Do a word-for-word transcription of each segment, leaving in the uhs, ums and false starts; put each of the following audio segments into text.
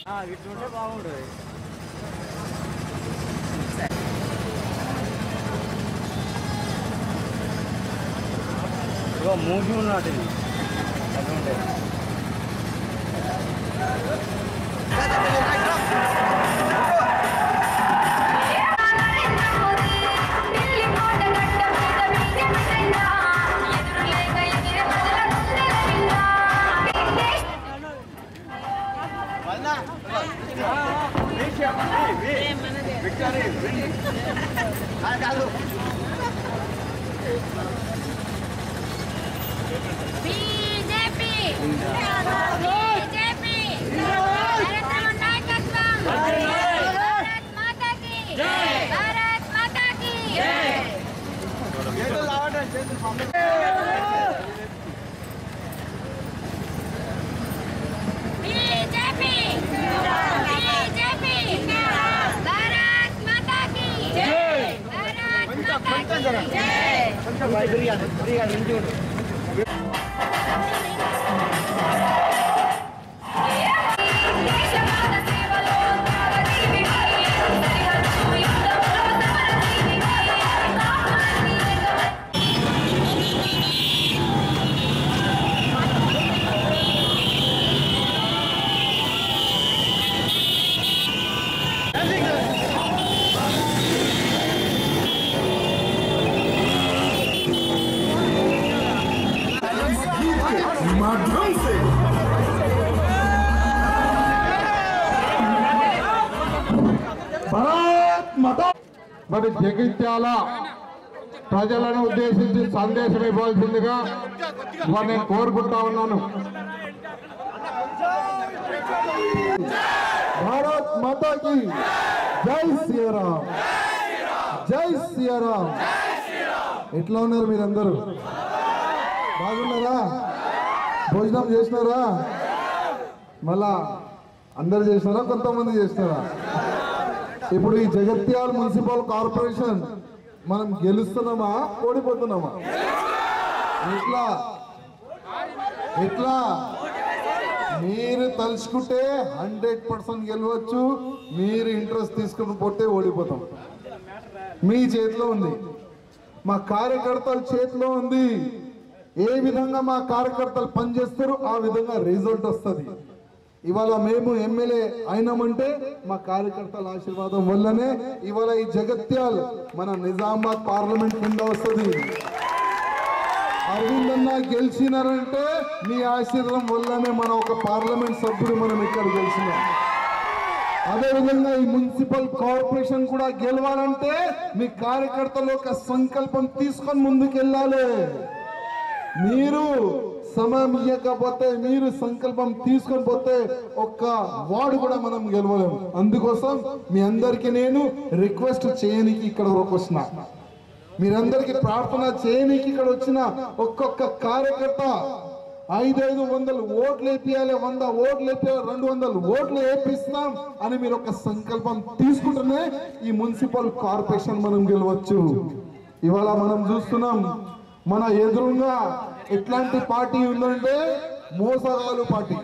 ఇట్లుంటే బాగుంటుంది. మూడు ఉన్నట్టు అట్లుంటే బీజేపీ బీజేపీ నరేంద్ర నాయకత్వం భారత్ మాతా కీ జై భారత్ మాతా కీ జై ఏదో లావట చేతులు పంపే బీజేపీ బీజేపీ భారత్ మాతా కీ జై భారత్ మాతా కీ జై కొంచెం వైద్యుడిగా ఫ్రీగా నించుండు. మరి జగిత్యాల ప్రజలను ఉద్దేశించి సందేశం ఇవ్వాల్సిందిగా నేను కోరుకుంటా ఉన్నాను. భారత్ మాతాకి జై శ్రీరామ్, జై శ్రీరామ్. ఎట్లా ఉన్నారు మీరందరూ? బాగున్నారా? భోజనం చేసినారా? మళ్ళా అందరు చేసినారా? కొంతమంది చేసినారా? ఇప్పుడు ఈ జగిత్యాల మున్సిపల్ కార్పొరేషన్ మనం గెలుస్తున్నామా ఓడిపోతున్నామా? ఎట్లా ఎట్లా మీరు తలుచుకుంటే హండ్రెడ్ పర్సెంట్ గెలవచ్చు, మీరు ఇంట్రెస్ట్ తీసుకుని పోతే ఓడిపోతాం. మీ చేతిలో ఉంది, మా కార్యకర్తల చేతిలో ఉంది. ఏ విధంగా మా కార్యకర్తలు పనిచేస్తారో ఆ విధంగా రిజల్ట్ వస్తుంది. ఇవాళ మేము ఎమ్మెల్యే అయినామంటే మా కార్యకర్తల ఆశీర్వాదం వల్లనే ఇవాళ ఈ జగిత్యాల మన నిజామాబాద్ పార్లమెంట్ కింద వస్తుంది. అరవింద్ అన్న గెలిచినారంటే మీ ఆశీర్వాదం వల్లనే మన ఒక పార్లమెంట్ సభ్యుడు మనం ఇక్కడ గెలిచినాం. అదేవిధంగా ఈ మున్సిపల్ కార్పొరేషన్ కూడా గెలవాలంటే మీ కార్యకర్తలు ఒక సంకల్పం తీసుకొని ముందుకెళ్ళాలి. మీరు సమయం ఇవ్వకపోతే, మీరు సంకల్పం తీసుకొని పోతే ఒక్క వార్డు కూడా మనం గెలవలేము. అందుకోసం మీ అందరికీ నేను రిక్వెస్ట్ చేయనికి ఇక్కడ వచ్చిన, మీరందరికీ ప్రార్థన చేయనికి ఇక్కడ వచ్చిన ఒక్కొక్క కార్యకర్త ఐదైదు వందలు ఓట్లు వేపియాలి, వంద ఓట్లు వేపియాలి, రెండు వందలు ఓట్లు వేపిస్తాం అని మీరు ఒక సంకల్పం తీసుకుంటేనే ఈ మున్సిపల్ కార్పొరేషన్ మనం గెలవచ్చు. ఇవాళ మనం చూస్తున్నాం మన ఎదురుగా ఎట్లాంటి పార్టీ ఉందంటే మోసగాలు పార్టీ,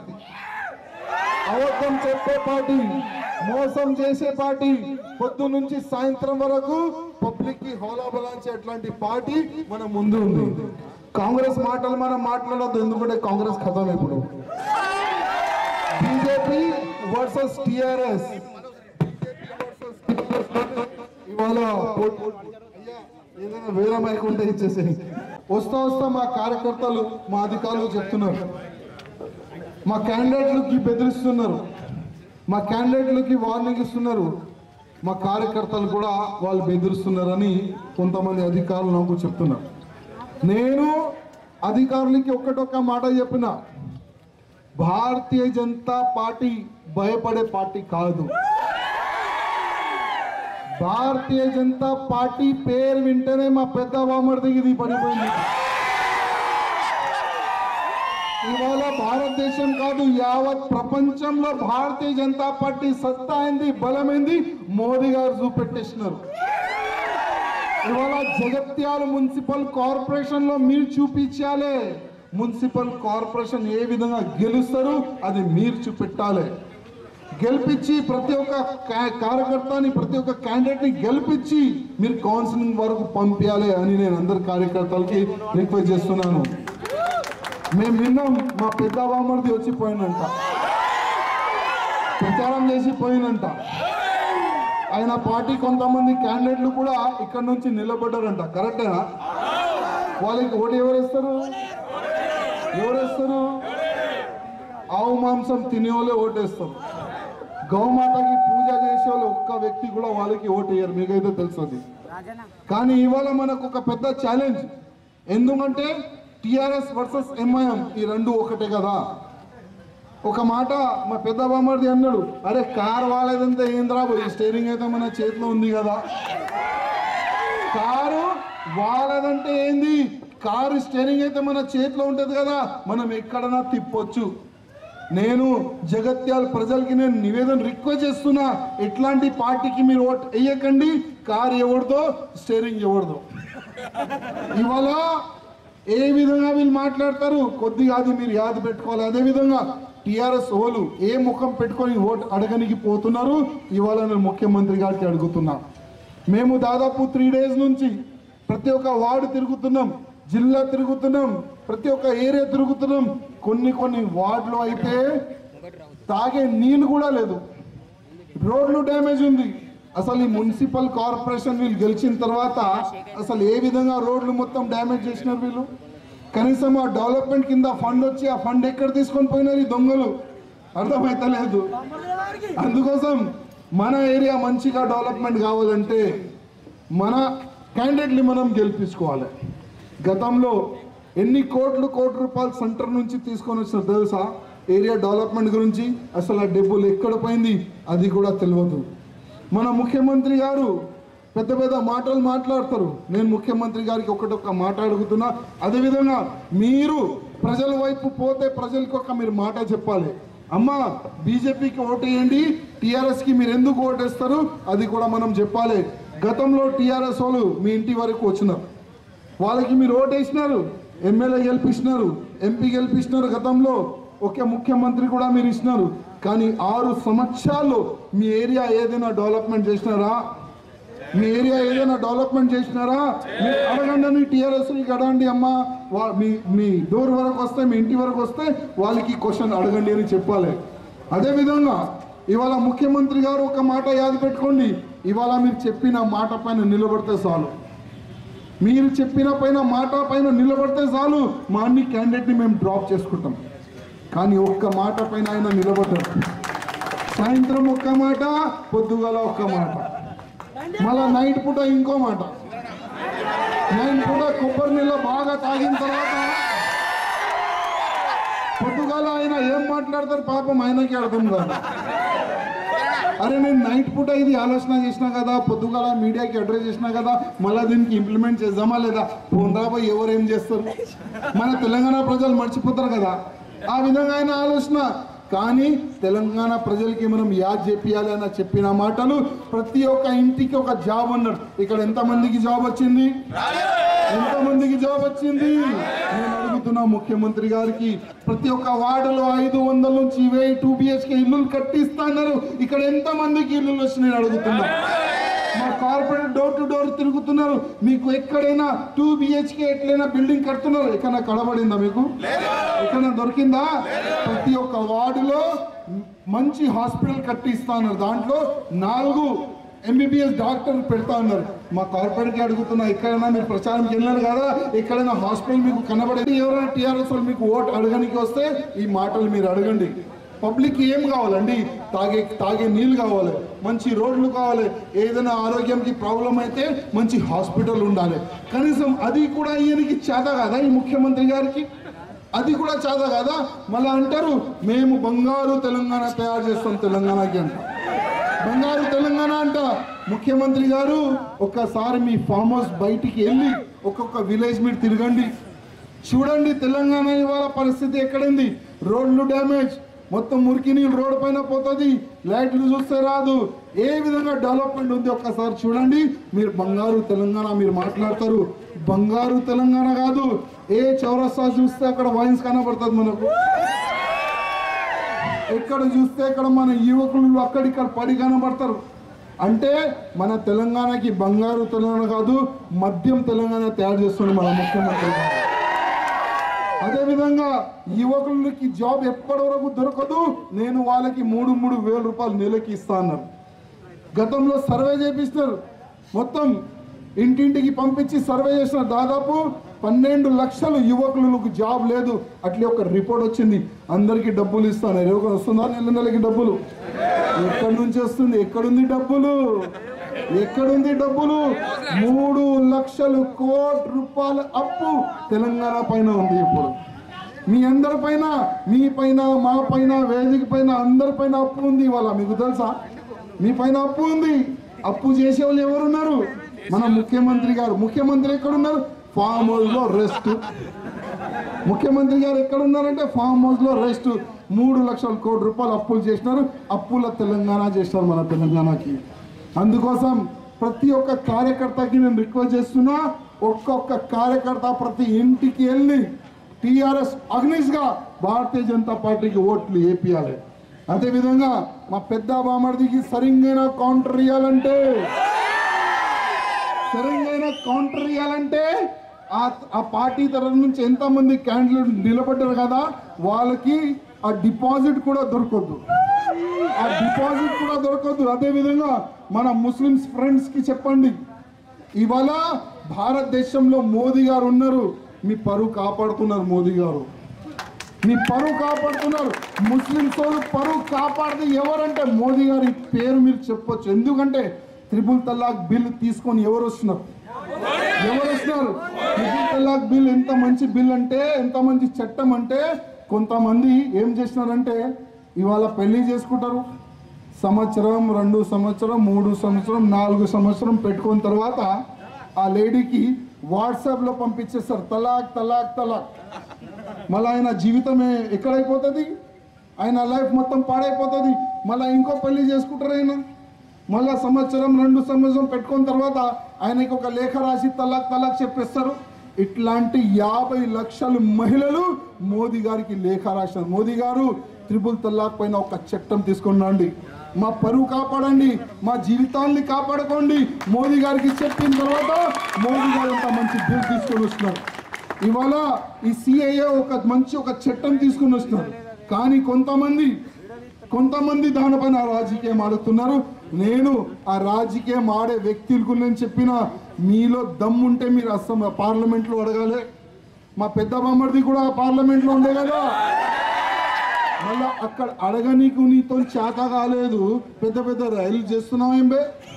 అబద్ధం చెప్పే పార్టీ, మోసం చేసే పార్టీ, పొద్దు నుంచి సాయంత్రం వరకు పబ్లిక్ కి హోలాబలాంచే అట్లాంటి పార్టీ మన ముందు ఉంది. కాంగ్రెస్ మాటలు మనం మాట్లాడద్దు, ఎందుకంటే కాంగ్రెస్ ఖతం. ఇప్పుడు బీజేపీ వర్సెస్ టిఆర్ఎస్ ఇవాళ ఏదైనా వేరే మైక్ ఉంటే ఇచ్చేసి వస్తా వస్తా మా కార్యకర్తలు మా అధికారులు చెప్తున్నారు, మా క్యాండిడేట్లకి బెదిరిస్తున్నారు, మా క్యాండిడేట్లకి వార్నింగ్ ఇస్తున్నారు, మా కార్యకర్తలు కూడా వాళ్ళు బెదిరిస్తున్నారని కొంతమంది అధికారులు నాకు చెప్తున్నారు. నేను అధికారులకి ఒక్కటొక్క మాట చెప్పిన, భారతీయ జనతా పార్టీ భయపడే పార్టీ కాదు. భారతీయ జనతా పార్టీ పేరు వింటేనే మా పెద్ద బామర్దికి ఇది పడిపోయింది. ఇవాళ భారతదేశం కాదు, యావత్ ప్రపంచంలో భారతీయ జనతా పార్టీ సత్తా అయింది, బలమైంది మోదీ గారు చూపెట్టేసినారు. ఇవాళ జగిత్యాల మున్సిపల్ కార్పొరేషన్ లో మీరు చూపించాలి, మున్సిపల్ కార్పొరేషన్ ఏ విధంగా గెలుస్తారు అది మీరు చూపెట్టాలి. గెలిపించి ప్రతి ఒక్క కార్యకర్తని ప్రతి ఒక్క క్యాండిడేట్ని గెలిపించి మీరు కౌన్సిలింగ్ వరకు పంపించాలి అని నేను అందరి కార్యకర్తలకి రిక్వెస్ట్ చేస్తున్నాను. మేము విన్నాం మా పెద్ద బామ్మర్ది వచ్చి పోయినంట, ప్రచారం చేసి పోయినంట. ఆయన పార్టీ కొంతమంది క్యాండిడేట్లు కూడా ఇక్కడ నుంచి నిలబడ్డారంట. కరెక్టేనా? వాళ్ళకి ఓటు ఎవరేస్తారు? ఎవరేస్తారు? ఆవు మాంసం తినేవాళ్ళే ఓటేస్తారు. గౌమాతకి పూజ చేసే వాళ్ళు ఒక్క వ్యక్తి కూడా వాళ్ళకి ఓటు వేయరు, మీకైతే తెలుస్తుంది. కానీ ఇవాళ మనకు ఒక పెద్ద ఛాలెంజ్. ఎందుకంటే టిఆర్ఎస్ వర్సెస్ ఎంఐఎం ఈ రెండు ఒకటే కదా. ఒక మాట మా పెద్ద బామ్మర్ది అన్నాడు, అరే కారు వాలేదంటే ఏంద్రా పోయి, స్టీరింగ్ అయితే మన చేతిలో ఉంది కదా. కారు వాలేదంటే ఏంది, కారు స్టీరింగ్ అయితే మన చేతిలో ఉంటుంది కదా, మనం ఎక్కడన్నా తిప్పొచ్చు. నేను జగత్యాల ప్రజలకి నేను నివేదన రిక్వెస్ట్ చేస్తున్నా, ఎట్లాంటి పార్టీకి మీరు ఓట్ వేయకండి. కారు ఎవరిదో, స్టీరింగ్ ఎవరిదో. ఇవాళ ఏ విధంగా వీళ్ళు మాట్లాడతారు కొద్దిగా అది మీరు యాద పెట్టుకోవాలి. అదేవిధంగా టిఆర్ఎస్ ఓలు ఏ ముఖం పెట్టుకొని ఓటు అడగనికి పోతున్నారు. ఇవాళ నేను ముఖ్యమంత్రి గారికి అడుగుతున్నా, మేము దాదాపు త్రీ డేస్ నుంచి ప్రతి ఒక్క వార్డు తిరుగుతున్నాం, జిల్లా తిరుగుతున్నాం, ప్రతి ఒక్క ఏరియా తిరుగుతున్నాం. కొన్ని కొన్ని వార్డులో అయితే తాగే నీళ్ళు కూడా లేదు, రోడ్లు డ్యామేజ్ ఉంది. అసలు ఈ మున్సిపల్ కార్పొరేషన్ వీళ్ళు గెలిచిన తర్వాత అసలు ఏ విధంగా రోడ్లు మొత్తం డ్యామేజ్ చేసినారు వీళ్ళు. కనీసం ఆ డెవలప్మెంట్ కింద ఫండ్ వచ్చి ఆ ఫండ్ ఎక్కడ తీసుకొని పోయినారు ఈ దొంగలు, అర్థమైతలేదు. అందుకోసం మన ఏరియా మంచిగా డెవలప్మెంట్ కావాలంటే మన క్యాండిడేట్ని మనం గెలిపించుకోవాలి. గతంలో ఎన్ని కోట్లు కోట్ల రూపాయలు సెంటర్ నుంచి తీసుకొని వచ్చినారు తెలుసా ఏరియా డెవలప్మెంట్ గురించి? అసలు ఆ డబ్బులు ఎక్కడ పోయింది అది కూడా తెలియదు. మన ముఖ్యమంత్రి గారు పెద్ద పెద్ద మాటలు మాట్లాడతారు. నేను ముఖ్యమంత్రి గారికి ఒకటొక్క మాట అడుగుతున్నా, అదేవిధంగా మీరు ప్రజల వైపు పోతే ప్రజలకు ఒక మీరు మాట చెప్పాలి. అమ్మా బీజేపీకి ఓటేయండి, టీఆర్ఎస్కి మీరు ఎందుకు ఓటేస్తారు అది కూడా మనం చెప్పాలి. గతంలో టీఆర్ఎస్ వాళ్ళు మీ ఇంటి వరకు వచ్చినారు, వాళ్ళకి మీరు ఓటేసినారు, ఎమ్మెల్యే గెలిపించినారు, ఎంపీ గెలిపించినారు. గతంలో ఒకే ముఖ్యమంత్రి కూడా మీరు ఇచ్చినారు. కానీ ఆరు సంవత్సరాల్లో మీ ఏరియా ఏదైనా డెవలప్మెంట్ చేసినారా? మీ ఏరియా ఏదైనా డెవలప్మెంట్ చేసినారా? మీరు అడగండి, టీఆర్ఎస్కి అడగండి. అమ్మా మీ మీ డోర్ వరకు వస్తే, మీ ఇంటి వరకు వస్తే వాళ్ళకి క్వశ్చన్ అడగండి అని చెప్పాలి. అదేవిధంగా ఇవాళ ముఖ్యమంత్రి గారు ఒక మాట యాద పెట్టుకోండి, ఇవాళ మీరు చెప్పిన మాట పైన నిలబడితే చాలు, మీరు చెప్పిన పైన మాట పైన నిలబడితే చాలు మా అన్ని క్యాండిడేట్ని మేము డ్రాప్ చేసుకుంటాం. కానీ ఒక్క మాట పైన ఆయన నిలబడ్డారు. సాయంత్రం ఒక్క మాట, పొద్దుగాల ఒక్క మాట, మళ్ళా నైట్ పూట ఇంకో మాట. నైట్ పూట కొబ్బరి నీళ్ళ బాగా తాగిన తర్వాత పొద్దుగాల ఆయన ఏం మాట్లాడతారు పాపం ఆయనకి అర్థం కాదు. అరే నేను నైట్ పూట ఇది ఆలోచన చేసినా కదా, పొద్దుగాల మీడియాకి అడ్రస్ చేసినా కదా, మళ్ళీ దీనికి ఇంప్లిమెంట్ చేద్దామా లేదా, పొందాబాయి ఎవరు ఏం చేస్తారు, మన తెలంగాణ ప్రజలు మర్చిపోతారు కదా. ఆ విధంగా ఆయన ఆలోచన. కానీ తెలంగాణ ప్రజలకి మనం యాద్ చేపియాలి అన్న చెప్పిన మాటలు, ప్రతి ఒక్క ఇంటికి ఒక జాబ్ అన్నాడు. ఇక్కడ ఎంతమందికి జాబ్ వచ్చింది? ఎంతమందికి జాబ్ వచ్చింది? నేను అడుగుతున్నా ముఖ్యమంత్రి గారికి, ప్రతి ఒక్క వార్డులో ఐదు వందల నుంచి వెయ్యి టూ బిహెచ్కే ఇల్లు కట్టిస్తా అన్నారు. ఇక్కడ ఎంతమందికి ఇల్లు వచ్చి నేను అడుగుతున్నా. మా కార్పొరేట్ డోర్ టు డోర్ తిరుగుతున్నారు, మీకు ఎక్కడైనా టూ బిహెచ్కే ఎట్లయినా బిల్డింగ్ కడుతున్నారు, ఎక్కడైనా కనబడిందా మీకు? ఎక్కడైనా దొరికిందా? ప్రతి ఒక్క వార్డులో మంచి హాస్పిటల్ కట్టిస్తా అన్నారు, దాంట్లో నాలుగు ఎంబీబీఎస్ డాక్టర్ పెడతా ఉన్నారు. మా కార్పొరేట్కి అడుగుతున్నా, ఎక్కడైనా మీరు ప్రచారంకి వెళ్ళారు కదా, ఎక్కడైనా హాస్పిటల్ మీకు కనబడేది? ఎవరైనా టీఆర్ఎస్ వాళ్ళు మీకు ఓటు అడగడానికి వస్తే ఈ మాటలు మీరు అడగండి. పబ్లిక్ ఏం కావాలండి? తాగే తాగే నీళ్ళు కావాలి, మంచి రోడ్లు కావాలి, ఏదైనా ఆరోగ్యంకి ప్రాబ్లం అయితే మంచి హాస్పిటల్ ఉండాలి. కనీసం అది కూడా ఈయనకి చేత కదా ఈ ముఖ్యమంత్రి గారికి? అది కూడా చేత కదా. మళ్ళీ అంటారు మేము బంగారు తెలంగాణ తయారు చేస్తాం తెలంగాణకి అంట. బంగారు తెలంగాణ అంట. ముఖ్యమంత్రి గారు ఒక్కసారి మీ ఫామ్ హౌస్ బయటికి వెళ్ళి ఒక్కొక్క విలేజ్ మీరు తిరగండి, చూడండి తెలంగాణ ఇవాళ పరిస్థితి ఎక్కడుంది. రోడ్లు డ్యామేజ్, మొత్తం మురికి నీళ్ళు రోడ్డు పైన పోతుంది, లైట్లు చూస్తే రాదు, ఏ విధంగా డెవలప్మెంట్ ఉంది ఒక్కసారి చూడండి. మీరు బంగారు తెలంగాణ మీరు మాట్లాడతారు, బంగారు తెలంగాణ కాదు. ఏ చౌరస్తా చూస్తే అక్కడ వైన్స్ కనబడుతుంది మనకు, ఎక్కడ చూస్తే ఇక్కడ మన యువకులు అక్కడిక్కడ పడి కనబడతారు. అంటే మన తెలంగాణకి బంగారు తెలంగాణ కాదు, మద్యం తెలంగాణ తయారు చేస్తుంది మన ముఖ్యమంత్రి గారు. అదేవిధంగా యువకులకి జాబ్ ఎప్పటి వరకు దొరకదు, నేను వాళ్ళకి మూడు మూడు వేల రూపాయలు నెలకి ఇస్తా అన్నారు. గతంలో సర్వే చేపిస్తారు, మొత్తం ఇంటింటికి పంపించి సర్వే చేసిన దాదాపు పన్నెండు లక్షలు యువకులకు జాబ్ లేదు. అట్లే ఒక రిపోర్ట్ వచ్చింది, అందరికీ డబ్బులు ఇస్తాను. ఎవరు వస్తుందా నెల నెలకి డబ్బులు? ఎక్కడి నుంచి వస్తుంది? ఎక్కడుంది డబ్బులు? ఎక్కడుంది డబ్బులు? మూడు లక్షలు కోట్ల రూపాయల అప్పు తెలంగాణ పైన ఉంది. ఇప్పుడు మీ అందరి పైన, మీ పైన, మా పైన, వేదిక పైన, అందరి పైన అప్పు ఉంది. ఇవాళ మీకు తెలుసా? మీ పైన అప్పు ఉంది. అప్పు చేసే వాళ్ళు ఎవరున్నారు? మన ముఖ్యమంత్రి గారు. ముఖ్యమంత్రి ఎక్కడున్నారు? ఫామ్ హౌస్ లో రెస్ట్. ముఖ్యమంత్రి గారు ఎక్కడున్నారంటే ఫామ్ హౌస్ లో రెస్ట్. మూడు లక్షల కోట్ల రూపాయలు అప్పులు చేసినారు. అప్పుల తెలంగాణ చేసినారు మన తెలంగాణకి. అందుకోసం ప్రతి ఒక్క కార్యకర్తకి నేను రిక్వెస్ట్ చేస్తున్నా, ఒక్కొక్క కార్యకర్త ప్రతి ఇంటికి వెళ్ళి టీఆర్ఎస్ అగ్నిస్గా భారతీయ జనతా పార్టీకి ఓట్లు వేపియాలి. అదేవిధంగా మా పెద్ద బామర్దికి సరిగ్గా కౌంటర్ ఇవ్వాలంటే సరిగ్గా కౌంటర్ ఇవ్వాలంటే ఆ పార్టీ తరఫు నుంచి ఎంతమంది క్యాండిడేట్ నిలబడ్డారు కదా, వాళ్ళకి ఆ డిపాజిట్ కూడా దొరకద్దు. ఆ డిపాజిట్ కూడా దొరకదు. అదేవిధంగా మన ముస్లిమ్స్ ఫ్రెండ్స్ కి చెప్పండి, ఇవాళ భారతదేశంలో మోదీ గారు ఉన్నారు, మీ పరువు కాపాడుతున్నారు. మోదీ గారు మీ పరువు కాపాడుతున్నారు. ముస్లిమ్స్ వాళ్ళు పరువు కాపాడితే ఎవరంటే మోదీ గారి పేరు మీరు చెప్పొచ్చు. ఎందుకంటే త్రిపుల్ తలాక్ బిల్ తీసుకొని ఎవరు వస్తున్నారు? ఎవరు వస్తున్నారు? త్రిపుల్ తలాక్ బిల్ ఎంత మంచి బిల్ అంటే, ఎంత మంచి చట్టం అంటే, కొంతమంది ఏం చేసినారంటే ఇవాళ పెళ్లి చేసుకుంటారు, సంవత్సరం, రెండు సంవత్సరం, మూడు సంవత్సరం, నాలుగు సంవత్సరం పెట్టుకున్న తర్వాత ఆ లేడీకి వాట్సాప్లో పంపించేస్తారు తలాక్ తలాక్ తలాక్. మళ్ళీ ఆయన జీవితమే ఎక్కడైపోతుంది? ఆయన లైఫ్ మొత్తం పాడైపోతుంది. మళ్ళీ ఇంకో పెళ్లి చేసుకుంటారు. ఆయన మళ్ళీ సంవత్సరం, రెండు సంవత్సరం పెట్టుకున్న తర్వాత ఆయనకి ఒక లేఖ రాసి తలాక్ తలాక్ చెప్పేస్తారు. ఇట్లాంటి యాభై లక్షల మహిళలు మోదీ గారికి లేఖ రాశారు. మోదీ గారు త్రిపుల్ తలాక్ పైన ఒక చట్టం తీసుకొని రండి, మా పరువు కాపాడండి, మా జీవితాన్ని కాపాడుకోండి. మోదీ గారికి చెప్పిన తర్వాత మోదీ గారు అంత మంచి బిల్ తీసుకొని వస్తున్నారు. ఇవాళ ఈ సిఏఏ ఒక మంచి ఒక చట్టం తీసుకొని వస్తున్నారు. కానీ కొంతమంది కొంతమంది దానిపైన రాజకీయం ఆడుతున్నారు. నేను ఆ రాజకీయం ఆడే వ్యక్తులకు నేను చెప్పిన, మీలో దమ్ముంటే మీరు అసలు పార్లమెంట్లో అడగాలి. మా పెద్ద బామ్మర్ది కూడా పార్లమెంట్లో ఉండే కదా, మళ్ళా అక్కడ అడగనీకు నీతో చేత కాలేదు, పెద్ద పెద్ద రైలు చేస్తున్నావు ఏం బే?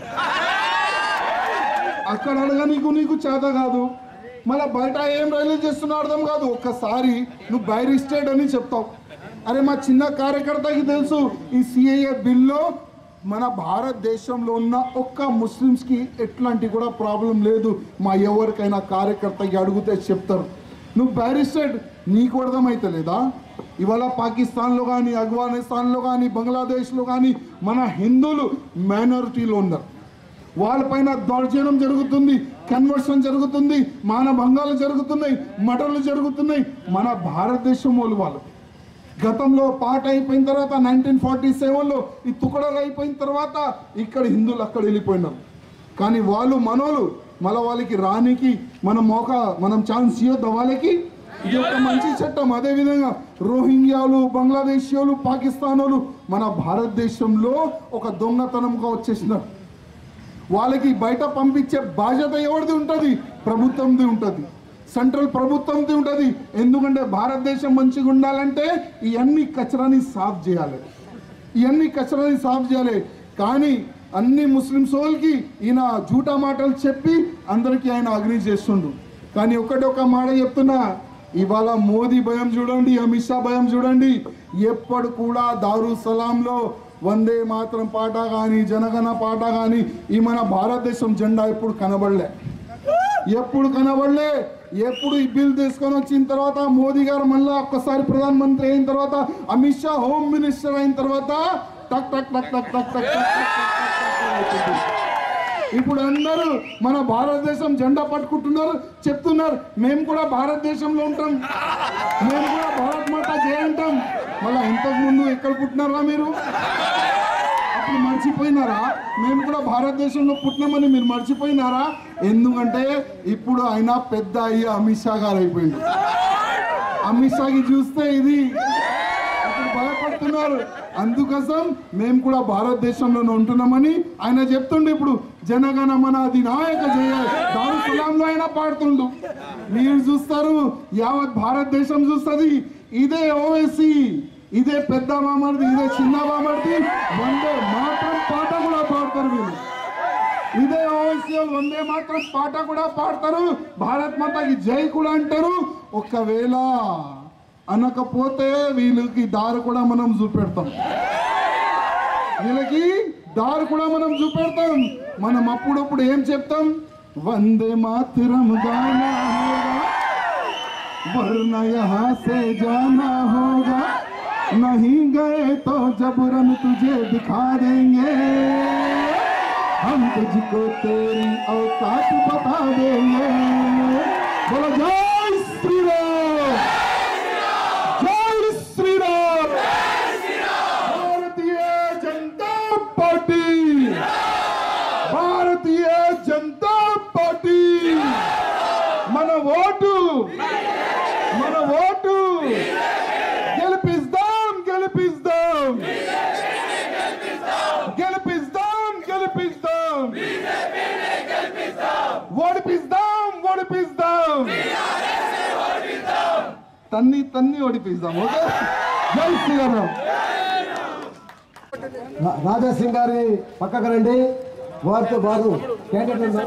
అక్కడ అడగనీకు నీకు చేత కాదు, మళ్ళీ బయట ఏం రైలు చేస్తున్నావు అర్థం కాదు. ఒక్కసారి నువ్వు బైర్ స్టేట్ అని చెప్తావు. అరే మా చిన్న కార్యకర్తకి తెలుసు, ఈ సిఏఏ బిల్లో మన భారతదేశంలో ఉన్న ఒక్క ముస్లిమ్స్కి ఎట్లాంటి కూడా ప్రాబ్లం లేదు. మా ఎవరికైనా కార్యకర్తకి అడిగితే చెప్తారు. నువ్వు బ్యారిస్టెడ్, నీకు అర్థమైతే లేదా? ఇవాళ పాకిస్తాన్లో కానీ, ఆఫ్ఘనిస్తాన్లో కానీ, బంగ్లాదేశ్లో కానీ మన హిందువులు మైనారిటీలో ఉన్నారు. వాళ్ళపైన దౌర్జన్యం జరుగుతుంది, కన్వర్షన్ జరుగుతుంది, మానభంగాలు జరుగుతున్నాయి, మటర్లు జరుగుతున్నాయి. మన భారతదేశం వాళ్ళు వాళ్ళు గతంలో పాట అయిపోయిన తర్వాత నైన్టీన్ ఫార్టీ సెవెన్లో ఈ తుకడలు అయిపోయిన తర్వాత ఇక్కడ హిందువులు అక్కడ వెళ్ళిపోయినారు. కానీ వాళ్ళు మనోళ్ళు మళ్ళీ వాళ్ళకి రానికి మనం మోక మనం ఛాన్స్ ఇవ్వద్దు వాళ్ళకి. ఇది ఒక మంచి చట్టం. అదేవిధంగా రోహింగ్యాలు, బంగ్లాదేశీయులు, పాకిస్తానోళ్ళు మన భారతదేశంలో ఒక దొంగతనంగా వచ్చేసినారు. వాళ్ళకి బయట పంపించే బాధ్యత ఎవరిది ఉంటుంది? ప్రభుత్వంది ఉంటుంది, సెంట్రల్ ప్రభుత్వంది ఉంటుంది. ఎందుకంటే భారతదేశం మంచిగా ఉండాలంటే ఇవన్నీ కచరాని సాఫ్ చేయాలి, ఇవన్నీ కచరాని సాఫ్ చేయాలి. కానీ అన్ని ముస్లిమ్స్ వాళ్ళకి ఈయన జూటా మాటలు చెప్పి అందరికీ ఆయన అగ్ని చేస్తుండు. కానీ ఒకటి ఒక మాట చెప్తున్నా, ఇవాళ మోదీ భయం చూడండి, అమిత్ షా భయం చూడండి. ఎప్పుడు కూడా దారుసలాంలో వందే మాత్రం పాట కానీ, జనగణ పాట కానీ ఈ మన భారతదేశం జెండా ఎప్పుడు కనబడలే, ఎప్పుడు కనబడలే. ఎప్పుడు ఈ బిల్ తీసుకొని వచ్చిన తర్వాత మోదీ గారు మళ్ళీ ఒక్కసారి ప్రధానమంత్రి అయిన తర్వాత, అమిత్ షా హోమ్ మినిస్టర్ అయిన తర్వాత టక్ టక్ టక్ టక్ టక్ టక్ టక్ ఇప్పుడు అందరూ మన భారతదేశం జెండా పట్టుకుంటున్నారు, చెప్తున్నారు మేము కూడా భారతదేశంలో ఉంటాం, మేము కూడా భారత్ మాత జై అంటాం. మళ్ళీ ఇంతకు ముందు ఎక్కడ పుట్టినారా మీరు? అప్పుడు మర్చిపోయినారా? మేము కూడా భారతదేశంలో పుట్టినామని మీరు మర్చిపోయినారా? ఎందుకంటే ఇప్పుడు ఆయన పెద్ద అయ్యి అమిత్ షా గారు అయిపోయింది. అమిత్ షాకి చూస్తే ఇది ఇప్పుడు భయపడుతున్నారు. అందుకోసం మేము కూడా భారతదేశంలోనే ఉంటున్నామని ఆయన చెప్తుండే. ఇప్పుడు జనగణమన అధినాయక జయ దారు సలాంలో ఆయన పాడుతుండు. మీరు చూస్తారు, యావత్ భారతదేశం చూస్తుంది. ఇదే ఓవైసీ, ఇదే పెద్ద మామర్ది, ఇదే చిన్న మామర్ది వందే మాత్రం పాట కూడా పాడతారు వీళ్ళు. ఇదే ఓవైసీ వందే మాత్రం పాట కూడా పాడతారు, భారత్ మాతకి జై కూడా అంటారు. ఒకవేళ అనకపోతే వీళ్ళకి దారి కూడా మనం చూపెడతాం, వీళ్ళకి దారి కూడా మనం చూపెడతాం. మనం అప్పుడప్పుడు ఏం చెప్తాం? వందే మాతరం గానా హోగా वरना यहाँ से जाना होगा, नहीं गए तो जबरन तुझे दिखा देंगे, हम तुझको तेरी औकात बता देंगे. बोलो जय श्री राम, जय श्री राम. Bharatiya Janata party, Bharatiya Janata party. మన ఓటు, మన ఓటు గెలిపిస్తాం, గెలిపిస్తాం, గెలిపిస్తాం, గెలిపిస్తాం, ఓడిపిస్తాం, ఓడిపిస్తాం, తన్ని తన్ని ఓడిపిస్తాం. ఓకే, జై శ్రీరామ్. రాజా సింగ్ గారి పక్కకు రండి. వారితో వారు క్యాండిడేట్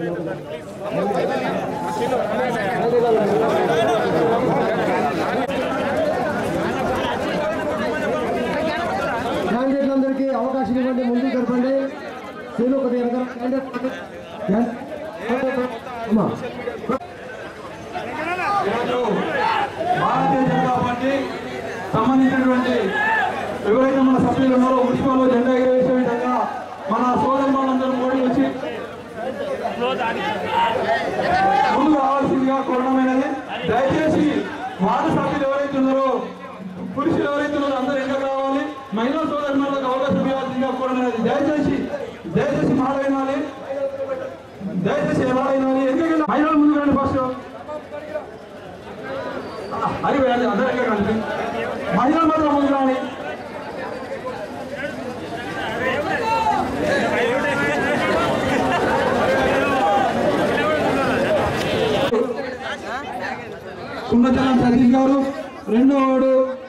క్యాండిడేట్లందరికీ అవకాశం ఇవ్వండి, ముందుకు జరపండి. నేను కొద్దిగా క్యాండిడేట్ భారతీయ జనతా పార్టీ సంబంధించినటువంటి ఎవరైతే మన సభ్యులు ఉన్నారో మున్సిపల్లో జెండా ఎగరవేసే విధంగా మన సోదరులందరూ మోడీ వచ్చి ముందు రావాల్సిందిగా కోరడమైనది. దయచేసి వార్డు సభ్యులు ఎవరైతే ఉన్నారో, పురుషులు ఎవరైతే ఉన్నారో అందరూ ఎండ రావాలి. మహిళా సోదరులకు అవకాశం ఇవ్వాల్సిందిగా కోరడమైనది. దయచేసి దయచేసి మాట వినాలి, దయచేసి ఎలా వినాలి. ఎందుకంటే మహిళలు ముందు రండి, ఫస్ట్ అది వెళ్ళండి, అందరూ ఎక్కడ రండి, మహిళలు మాత్రం ముందు రాని. సున్నచలం సతీష్ గారు, రెండో వాడు